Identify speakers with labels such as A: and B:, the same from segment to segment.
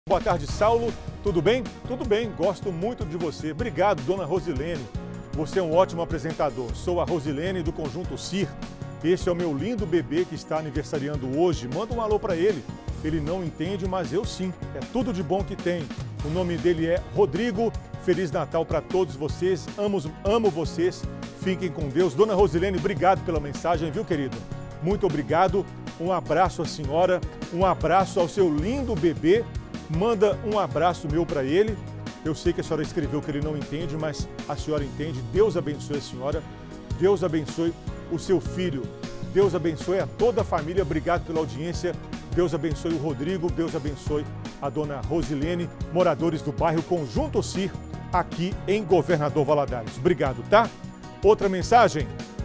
A: Boa tarde, Saulo. Tudo bem? Tudo bem, gosto muito de você. Obrigado, dona Rosilene. Você é um ótimo apresentador. Sou a Rosilene do Conjunto CIR. Este é o meu lindo bebê que está aniversariando hoje. Manda um alô para ele. Ele não entende, mas eu sim. É tudo de bom que tem. O nome dele é Rodrigo. Feliz Natal para todos vocês. Amo vocês. Fiquem com Deus. Dona Rosilene, obrigado pela mensagem, viu, querida? Muito obrigado. Um abraço à senhora. Um abraço ao seu lindo bebê. Manda um abraço meu para ele. Eu sei que a senhora escreveu que ele não entende, mas a senhora entende. Deus abençoe a senhora. Deus abençoe o seu filho. Deus abençoe a toda a família. Obrigado pela audiência. Deus abençoe o Rodrigo. Deus abençoe a dona Rosilene, moradores do bairro Conjunto CIR, aqui em Governador Valadares. Obrigado, tá? Outra mensagem.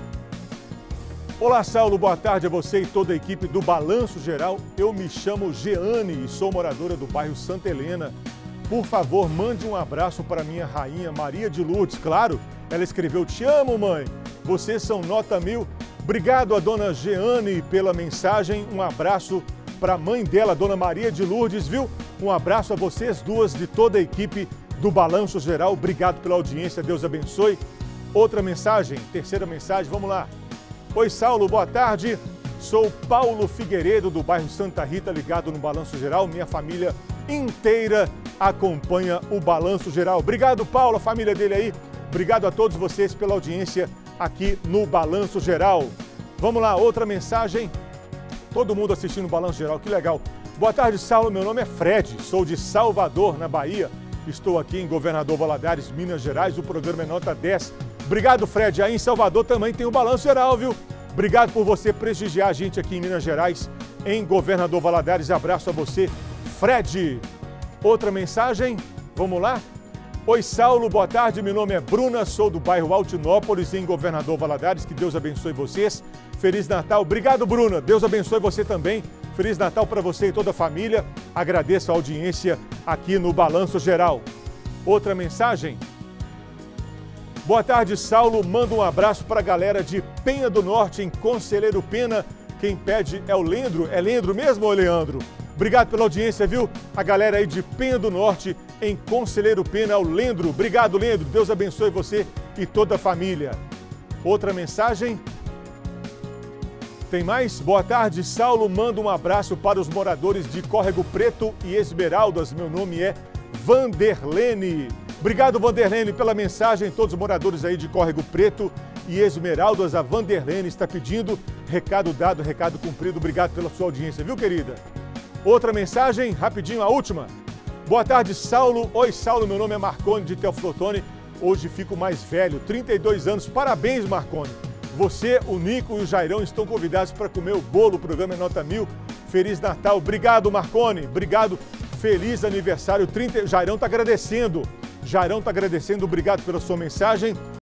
A: Olá, Saulo, boa tarde a você e toda a equipe do Balanço Geral. Eu me chamo Jeane e sou moradora do bairro Santa Helena. Por favor, mande um abraço para minha rainha Maria de Lourdes. Claro, ela escreveu: te amo, mãe. Vocês são nota 1000. Obrigado a dona Jeane pela mensagem. Um abraço para a mãe dela, dona Maria de Lourdes, viu? Um abraço a vocês duas, de toda a equipe do Balanço Geral. Obrigado pela audiência, Deus abençoe. Outra mensagem, terceira mensagem, vamos lá. Oi, Saulo, boa tarde. Sou Paulo Figueiredo, do bairro Santa Rita, ligado no Balanço Geral. Minha família inteira acompanha o Balanço Geral. Obrigado, Paulo, a família dele aí. Obrigado a todos vocês pela audiência aqui no Balanço Geral. Vamos lá, outra mensagem. Todo mundo assistindo o Balanço Geral, que legal. Boa tarde, Saulo. Meu nome é Fred, sou de Salvador, na Bahia. Estou aqui em Governador Valadares, Minas Gerais. O programa é nota 10. Obrigado, Fred. Aí em Salvador também tem o Balanço Geral, viu? Obrigado por você prestigiar a gente aqui em Minas Gerais, em Governador Valadares. Abraço a você, Fred. Outra mensagem, vamos lá? Oi, Saulo, boa tarde. Meu nome é Bruna, sou do bairro Altinópolis, em Governador Valadares. Que Deus abençoe vocês. Feliz Natal. Obrigado, Bruna. Deus abençoe você também. Feliz Natal para você e toda a família. Agradeço a audiência aqui no Balanço Geral. Outra mensagem. Boa tarde, Saulo. Manda um abraço para a galera de Penha do Norte, em Conselheiro Pena. Quem pede é o Leandro. É Leandro mesmo ou Leandro? Obrigado pela audiência, viu? A galera aí de Penha do Norte, em Conselheiro Pena, é o Leandro. Obrigado, Leandro. Deus abençoe você e toda a família. Outra mensagem. Tem mais? Boa tarde, Saulo. Manda um abraço para os moradores de Córrego Preto e Esmeraldas. Meu nome é Vanderlene. Obrigado, Vanderlene, pela mensagem. Todos os moradores aí de Córrego Preto e Esmeraldas, a Vanderlene está pedindo. Recado dado, recado cumprido. Obrigado pela sua audiência, viu, querida? Outra mensagem, rapidinho, a última. Boa tarde, Saulo. Oi, Saulo, meu nome é Marcone, de Teoflotone. Hoje fico mais velho, 32 anos. Parabéns, Marcone. Você, o Nico e o Jairão estão convidados para comer o bolo. O programa é nota 1000. Feliz Natal. Obrigado, Marcone. Obrigado. Feliz aniversário. Jairão está agradecendo. Jairão está agradecendo. Obrigado pela sua mensagem.